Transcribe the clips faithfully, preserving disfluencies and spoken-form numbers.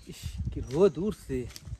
কি রোদ উঠছে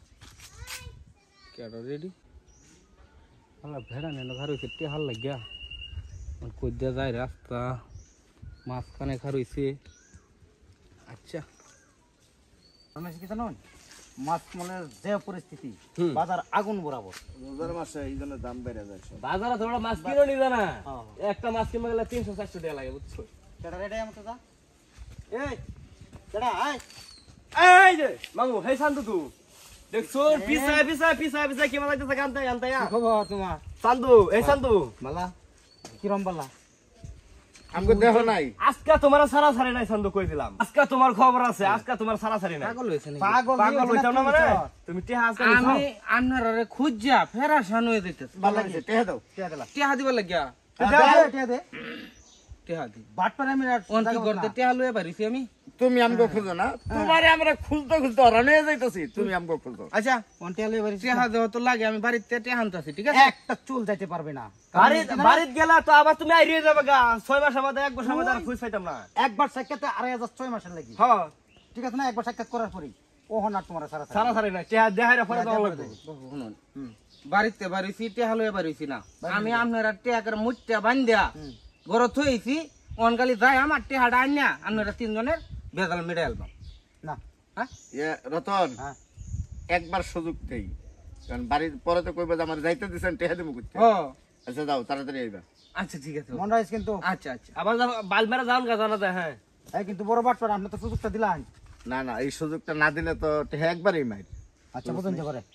কেডা রেডি আলা ভেড়া নেন ঘর হইছে তে হাল লাগিয়া কই দিয়া যায় রাস্তা মাঝখানে ঘর হইছে আচ্ছা আমি কি জানো মাছ মানে যে পরিস্থিতি বাজার আগুন বরাবর রোজার মাসে এই জন্য দাম বেড়ে যায় বাজারে তোমরা মাছ কিনো নি জানা একটা মাছ কিনতে গেলে তিনশো চারশো টাকা লাগে বুঝছো কেডা রেডি আমতে যা এই কেডা আয় এই যে মামু হে শান্ত তু দেখছো পিছা পিছা পিছা পিছা কি মালাইতে থাকে আনতে আনতে কি খবর তোমার শান্তু এই শান্তু মালা কিরম বালা আমগো দেখো নাই আজকে তোমার সারা সারি নাই শান্তু কই দিলাম আজকে তোমার খবর আছে আজকে তোমার সারা সারি নাই পাগল হইছে নাকি পাগল পাগল হইতাম না মানে তুমি টিহা আজকে আমি আন্নারে খুঁজা ফেরাসান হয়ে যাইতেছে ভালো লাগছে টেহা দাও টিয়া দিলা টিহা দিবা লাগিয়া দে টিয়া দে টিহা দি বাট পারে আমি কোন কি করতে টিহা লয়ে পারিছি আমি তুমি আমগো খুঁজো না তোমারে আমরা খুলতে খুলতে হরান হয়ে যাইতাছি তুমি আমগো খুঁজো আচ্ছা কোন টিয়া লই বাড়ি টিহা দেও তো লাগে আমি বাড়িতে টিহা আনতাছি ঠিক আছে একটা চুল যাইতে পারবে না বাড়ি বাড়িতে গেলা তো আবার তুমি আইরিয়ে যাবে গা ছয় মাস আমাদের এক বছর আমাদের আর খুঁজ পাইতাম না একবার সাক্ষাতে আড়াই হাজার ছয় মাসের লাগি হ্যাঁ ঠিক আছে না একবার সাক্ষাৎ করার পরই ও হন আর তোমার সারা সারা সারি না টিহা দেহাইরা পরে দাও লাগবে শুনুন বাড়িতে বাড়িছি টিহা লয়ে বাড়িছি না আমি আপনারা টিহা করে মুটটা বান্ধিয়া ঘরে থইছি অনকালি যাই আমার টিহাটা আনিয়া আপনারা তিনজনের বেজাল মেরে আলবাম না হ্যাঁ এ রতন হ্যাঁ একবার সুযোগ দেই কারণ বাড়ির পরে তো কইবা যে আমার যাইতে দিছেন টেহা দিমু কইতে ও আচ্ছা যাও তাড়াতাড়ি আইবা আচ্ছা ঠিক আছে মন রাইস কিন্তু আচ্ছা আচ্ছা আবার বাল মেরা যাওন গা জানা যায় হ্যাঁ হ্যাঁ কিন্তু বড় বাট পারে আপনি তো সুযোগটা দিলেন না না এই সুযোগটা না দিলে তো টেহা একবারই মাইর আচ্ছা বুঝুন যে করে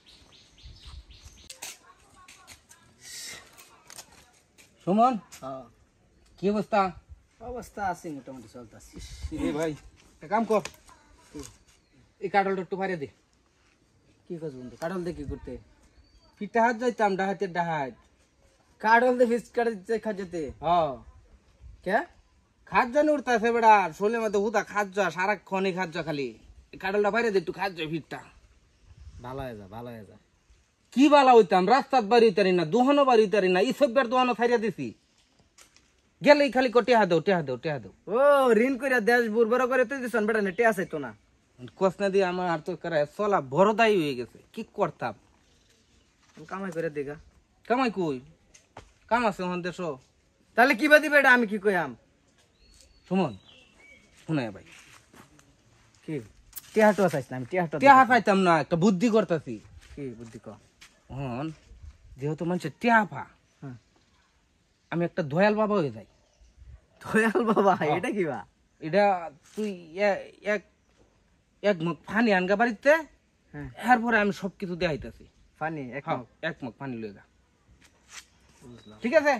সুমন কি অবস্থা অবস্থা আছে মোটামুটি চলতেছে রে ভাই এক কাম কর এই কাটলটা একটু ফাড়ে দে কি কাজ বন্ধু কাটল দিয়ে কি করতে পিঠা হাত যাইতাম ডাহাতের ডাহাত কাটল দিয়ে ফিস কাটে দিতে খাজতে হ্যাঁ কে খাদ জানি উঠতেছে বেড়া শোলে মধ্যে হুদা খাদ যা সারাক্ষণই খাদ যা খালি এই কাটলটা ফাড়ে দে একটু খাদ যা ফিটটা ভালো হয়ে যা ভালো হয়ে যা কি বালা হইতাম রাস্তাত বাড়ি হইতারি না দুহানো বাড়ি হইতারি না ইসবের দুহানো ছাইরা দিছি গেলেই খালি কো টেহা দেও টেহা দেও টেহা দেও ও ঋণ কইরা দেশ বুরবর করে তুই দিছন বেটা নেটে আছে তো না কোসনা দিয়ে আমার আর তো করে চলা বড়দাই হয়ে গেছে কি করতাম কামাই করে দেখা কামাই কই কাম আছে ওখান দেশ তাহলে কি বাদি বেটা আমি কি কইয়াম সুমন শুনে ভাই কি টিয়াটো আছিস না আমি টিয়াটো টেহা পাইতাম না একটা বুদ্ধি করতেছি কি বুদ্ধি ক হন যেহেতু মানুষের টেহা পা হ্যাঁ আমি একটা দয়াল বাবা হয়ে যাই দয়াল বাবা এটা কি বা এটা তুই এ- এক এক মুখ পানি আনগা বাড়িতে হ্যাঁ এরপরে আমি সবকিছু দেখাইতেছি ফানি এক হ্যাঁ এক মুখ পানি লয়ে যা ঠিক আছে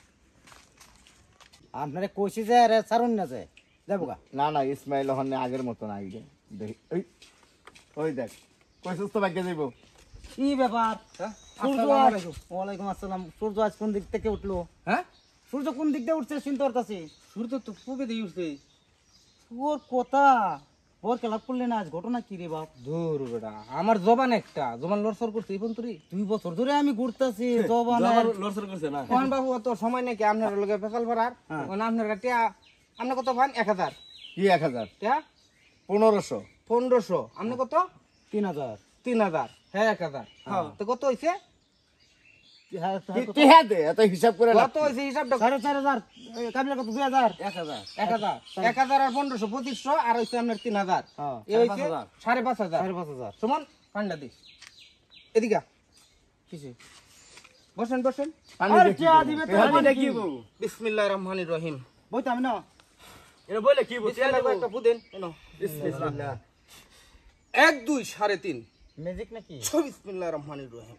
আপনারে কইছি যে আরে সারুন না যে যাবো গা না না ইসমাইল হনে আগের মতন আইগে দেখি ওই ওই দেখ কই সুস্থ ভাগ্য যাইব কি ব্যাপার হ্যাঁ? সূর্য আসসালামু আজ- আলাইকুম। ওয়ালাইকুম আসসালাম সূর্য আজ কোন দিক থেকে উঠলো হ্যাঁ সূর্য কোন দিক থেকে উঠছে শুনতে পারতাছি সূর্য তো পুবে দিয়ে উঠছে ওর কথা ওর খেলা করলে না আজ ঘটনা কি রে বাপ দূর বেটা আমার জবান একটা জবান লড়সর করছে এই পন্তরি দুই বছর ধরে আমি ঘুরতাছি জবানের লড়সর করছে না কোন বাবু অত সময় নাকি আপনার লগে ফেসাল ভরার কোন আপনার টিয়া আপনি কত পান এক হাজার কি এক হাজার টিয়া পনেরোশো পনেরোশো আপনি কত তিন হাজার তিন হাজার হ্যাঁ এক হাজার হ্যাঁ তো কত হয়েছে হ্যাঁ, হ্যাঁ, কত? টেহা দে এত হিসাব করে লাভ কত হয়েছে হিসাবটা সাড়ে চার হাজার এই কাবিলা কত দুই হাজার এক হাজার এক হাজার এক হাজার আর পনেরোশো পঁচিশশো আর হচ্ছে আপনার তিন হাজার হ্যাঁ, এই হয়েছে সাড়ে পাঁচ হাজার। সাড়ে পাঁচ হাজার সাড়ে পাঁচ হাজার সমান পান্ডা দিস এদিকে আ। কিছু বসেন বসেন পানি আর দেখি টিয়া দিবে তো পানি পানি দেখি কি? বিসমিল্লাহির রহমানির রহিম বইতে আমি না এটা বলে কি বিসমিল্লাহ একটা ফুদেন এনো বিসমিল্লাহ এক দুই সাড়ে তিন ম্যাজিক নাকি ছ বিসমিল্লাহির রহমানির রহিম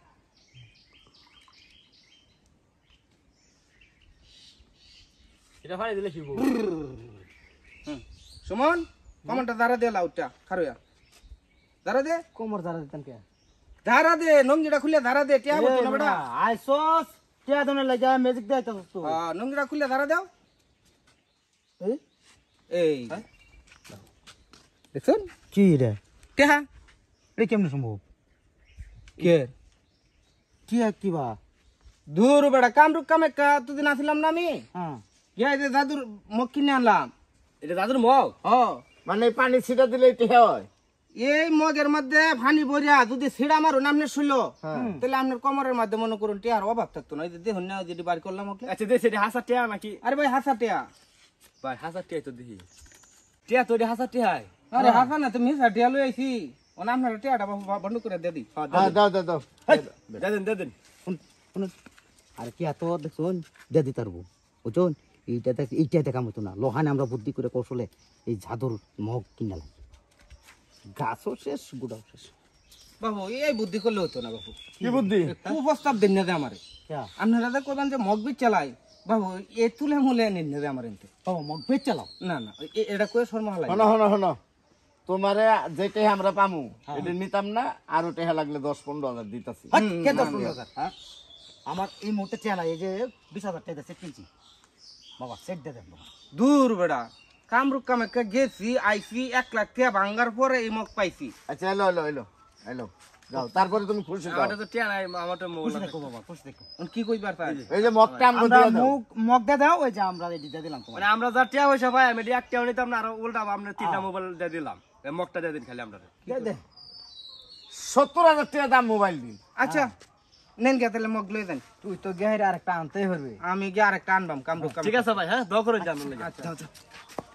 এটা ফাড়ি দিলে কি বল সুমন কমানটা দাঁড়া দে লাউটা খারুয়া দাঁড়া দে কোমর জারা দিতেন কে দাঁড়া দে নঙ্গিটা খুলে দাঁড়া দে টিয়া বলতো না বেটা আইসোস টিয়া দনে লাগা ম্যাজিক দেয় তো তো হ্যাঁ নঙ্গিটা খুলে দাঁড়া দাও এই এই দেখুন কি রে টিয়া এটা কেমনে সম্ভব কে টিয়া কি বা দূর বেটা কামরুক কামে কা তুদিন আসলাম না আমি হ্যাঁ গিয়ে যে দাদুর মগ কিনে আনলাম এটা দাদুর মগ ও মানে পানি ছিটা দিলে টেহা হয় এই মগের মধ্যে পানি ভরিয়া যদি ছিড়া মারুন আপনি শুনলো হ্যাঁ। তাহলে আপনার কমরের মধ্যে মনে করুন টিয়ার অভাব থাকতো না। এই যে দেখুন না যদি বার করলাম ওকে। আচ্ছা দেশে হাজার টিয়া নাকি আরে ভাই হাসা টিয়া। ভাই হাজার টিয়া তো দেখি টিয়া তো হাজার টিয়াই আরে হাসা না তুমি মিশা টিয়া লই আইছি ওনা আপনার টিয়াটা বন্ধ করে দিয়ে দিই। হ্যাঁ, দাও দাও দাও দেন দেন আর কি এত দেখুন দিয়ে দিতে পারবো বুঝুন। এইটা দেখ এইটা দেখা মতো না লোহানে আমরা বুদ্ধি করে কৌশলে এই জাদুর মগ কিনালাম। গাছও শেষ গুড়াও শেষ। বাবু এই বুদ্ধি করলে হতো না বাবু। কি বুদ্ধি? কুপ্রস্তাব দিন না দে আমারে। ক্যা আপনারা তো কবেন যে মগ বিচ চালাই বাবু এ তুলে মুলে নিন না দে আমার এনতে। ও মগ বেচ চালাও। না না এ- এটা কয়ে শর্মা লাগে। শোনো শোনো শোনো, তোমারে যেটাই আমরা পামু এটা নিতাম না, আর ওটা লাগলে দশ পনেরো হাজার দিতাছি। হাট, কে দশ পনেরো হাজার হ্যাঁ? আমার এই মুহূর্তে চেনা এই যে বিশ হাজার টাকা সেট কিনছি বাবা, সেট দিয়ে দেন বাবা। দূর বেড়া কামরুক কামে গেছি আইসি এক লাখ টাকা ভাঙ্গার পরে এই মগ পাইছি। আচ্ছা এলো এলো এলো এলো যাও, তারপরে তুমি খুশি দাও। আমারটা তো টিয়া নাই আমার তো খুশি দেখো বাবা, খুশি দেখো। এখন কি কইবার তাই? এই যে মগটা আমরা আমরা দিয়ে দাও। মুখ মগ দিয়ে দাও, ওই যে আমরা রেডি দিয়ে দিলাম তোমার। মানে আমরা যা টিয়া হইছে ভাই আমি এক টিয়া নিতাম না, আর উল্টা আমরা তিনটা মোবাইল দিয়ে দিলাম। এই মগটা দিয়ে দিন খালি আমরা। দে দে সত্তর হাজার টাকা দাম মোবাইল দিন। আচ্ছা নেন গে তাহলে মগ লই যান। তুই তো গেহের আরেকটা আনতেই হবে। আমি গিয়ে আরেকটা আনবাম কামরুক কামে। ঠিক আছে ভাই, হ্যাঁ দোয়া করে যান। আচ্ছা